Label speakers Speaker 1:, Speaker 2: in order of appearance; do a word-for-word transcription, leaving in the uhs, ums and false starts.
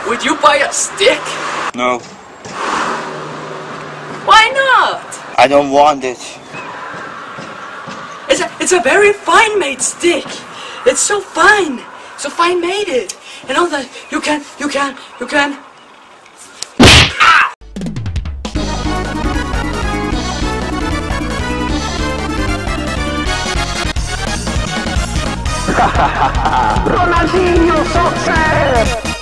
Speaker 1: would you buy a stick?
Speaker 2: No.
Speaker 1: Why not?
Speaker 2: I don't want it.
Speaker 1: It's a, it's a very fine made stick. It's so fine. So fine made it. And all that, you can, you can, you can.
Speaker 3: Ronaldinho, SOCCAR!